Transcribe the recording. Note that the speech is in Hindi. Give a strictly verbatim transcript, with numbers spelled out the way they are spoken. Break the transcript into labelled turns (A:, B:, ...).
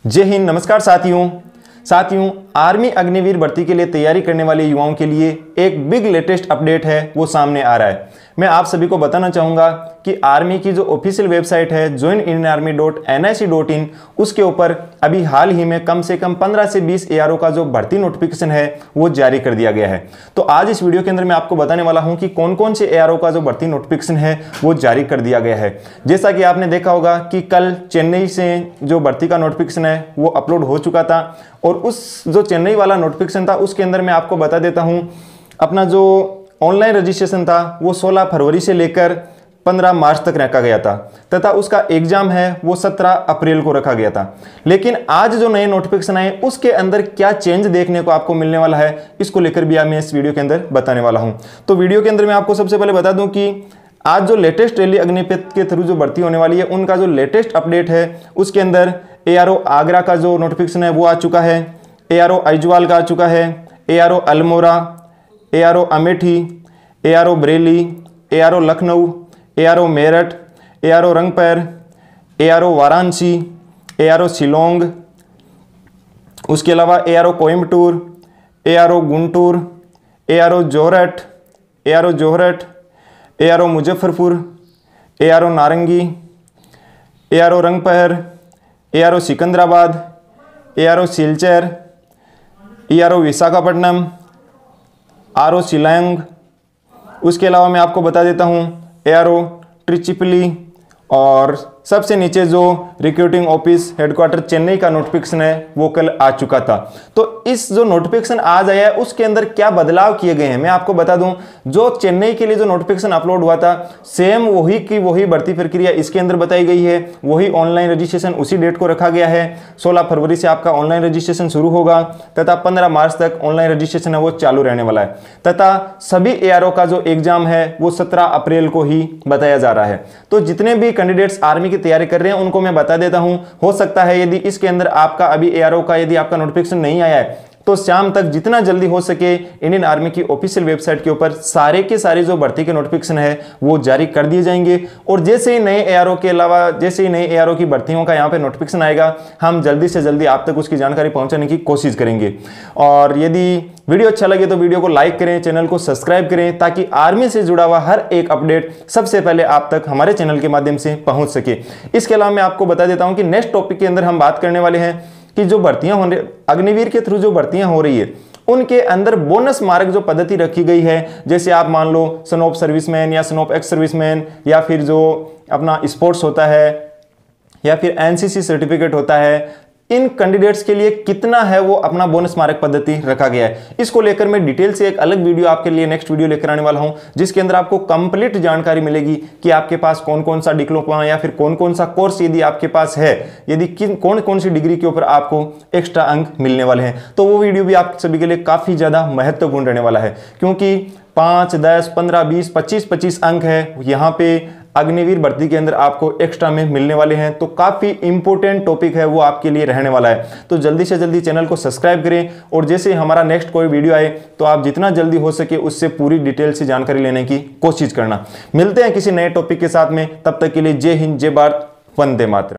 A: जय हिंद। नमस्कार साथियों साथियों आर्मी अग्निवीर भर्ती के लिए तैयारी करने वाले युवाओं के लिए एक बिग लेटेस्ट अपडेट है वो सामने आ रहा है। मैं आप सभी को बताना चाहूँगा कि आर्मी की जो ऑफिशियल वेबसाइट है join Indian army dot N I C dot in उसके ऊपर अभी हाल ही में कम से कम पंद्रह से बीस ए आर ओ का जो भर्ती नोटिफिकेशन है वो जारी कर दिया गया है। तो आज इस वीडियो के अंदर मैं आपको बताने वाला हूं कि कौन कौन से ए आर ओ का जो भर्ती नोटिफिकेशन है वो जारी कर दिया गया है। जैसा कि आपने देखा होगा कि कल चेन्नई से जो भर्ती का नोटिफिकेशन है वो अपलोड हो चुका था और उस जो चेन्नई वाला नोटिफिकेशन था उसके अंदर मैं आपको बता देता हूं अपना जो ऑनलाइन रजिस्ट्रेशन था वो सोलह फरवरी से लेकर पंद्रह मार्च तक रखा गया था तथा उसका एग्जाम है वो सत्रह अप्रैल को रखा गया था। लेकिन आज जो नए नोटिफिकेशन आए उसके अंदर क्या चेंज देखने को आपको मिलने वाला है इसको लेकर भी मैं इस वीडियो के अंदर बताने वाला हूं। तो वीडियो के अंदर मैं आपको सबसे पहले बता दूं कि आज जो लेटेस्ट रेलवे अग्निपथ के थ्रू जो भर्ती होने वाली है उनका जो लेटेस्ट अपडेट है उसके अंदर ए आर ओ आगरा का जो नोटिफिकेशन है वो आ चुका है, ए आर ओ आइजवाल का आ चुका है, A R O Almora, A R O Amethi, A R O Bareilly, A R O Lucknow, A R O Meerut, A R O Rangapahar, A R O Varanasi, A R O Shillong, उसके अलावा A R O Coimbatore, A R O Guntur, A R O Jorhat, A R O Jorhat, A R O Muzaffarpur, A R O Narangi, A R O Rangapahar, A R O Secunderabad, A R O Silchar, A R O Visakhapatnam, R O Shillong. उसके अलावा मैं आपको बता देता हूँ ए आर ओ ट्रिचिपली और सबसे नीचे जो रिक्रूटिंग ऑफिस हेडक्वार्टर चेन्नई का नोटिफिकेशन है वो कल आ चुका था। तो इस जो नोटिफिकेशन आज आया है उसके अंदर क्या बदलाव किए गए हैं मैं आपको बता दूं। जो चेन्नई के लिए जो नोटिफिकेशन अपलोड हुआ था सेम वही की वही भर्ती प्रक्रिया इसके अंदर बताई गई है। वही ऑनलाइन रजिस्ट्रेशन उसी डेट को रखा गया है। सोलह फरवरी से आपका ऑनलाइन रजिस्ट्रेशन शुरू होगा तथा पंद्रह मार्च तक ऑनलाइन रजिस्ट्रेशन है वो चालू रहने वाला है तथा सभी ए आर ओ का जो एग्जाम है वो सत्रह अप्रैल को ही बताया जा रहा है। तो जितने भी कैंडिडेट्स आर्मी की तैयारी कर रहे हैं उनको मैं बता देता हूं, हो सकता है यदि इसके अंदर आपका अभी ए आर ओ का यदि आपका नोटिफिकेशन नहीं आया है तो शाम तक जितना जल्दी हो सके इंडियन आर्मी की ऑफिशियल वेबसाइट के ऊपर सारे के सारे जो भर्ती के नोटिफिकेशन है वो जारी कर दिए जाएंगे। और जैसे ही नए ए आर ओ के अलावा जैसे ही नए ए आर ओ की भर्तियों का यहाँ पे नोटिफिकेशन आएगा हम जल्दी से जल्दी आप तक उसकी जानकारी पहुंचाने की कोशिश करेंगे। और यदि वीडियो अच्छा लगे तो वीडियो को लाइक करें, चैनल को सब्सक्राइब करें ताकि आर्मी से जुड़ा हुआ हर एक अपडेट सबसे पहले आप तक हमारे चैनल के माध्यम से पहुंच सके। इसके अलावा मैं आपको बता देता हूं कि नेक्स्ट टॉपिक के अंदर हम बात करने वाले हैं कि जो भर्तियां होने अग्निवीर के थ्रू जो भर्तियां हो रही है उनके अंदर बोनस मार्क जो पद्धति रखी गई है, जैसे आप मान लो सन ऑफ सर्विसमैन या सन ऑफ एक्स सर्विसमैन या फिर जो अपना स्पोर्ट्स होता है या फिर एन सी सी सर्टिफिकेट होता है, इन कैंडिडेट्स के लिए कितना है वो अपना बोनस मार्क पद्धति रखा गया है। इसको लेकर मैं डिटेल से एक अलग वीडियो आपके लिए नेक्स्ट वीडियो लेकर आने वाला हूं जिसके अंदर आपको कंप्लीट जानकारी मिलेगी कि आपके पास कौन कौन सा डिप्लोमा या फिर कौन कौन सा कोर्स यदि आपके पास है, यदि किन कौन कौन सी डिग्री के ऊपर आपको एक्स्ट्रा अंक मिलने वाले हैं। तो वो वीडियो भी आप सभी के लिए काफी ज्यादा महत्वपूर्ण रहने वाला है क्योंकि पांच दस पंद्रह बीस पच्चीस पच्चीस अंक है यहाँ पे अग्निवीर भर्ती के अंदर आपको एक्स्ट्रा में मिलने वाले हैं। तो काफी इंपॉर्टेंट टॉपिक है वो आपके लिए रहने वाला है। तो जल्दी से जल्दी चैनल को सब्सक्राइब करें और जैसे हमारा नेक्स्ट कोई वीडियो आए तो आप जितना जल्दी हो सके उससे पूरी डिटेल से जानकारी लेने की कोशिश करना। मिलते हैं किसी नए टॉपिक के साथ में, तब तक के लिए जय हिंद, जय भारत, वंदे मातरम।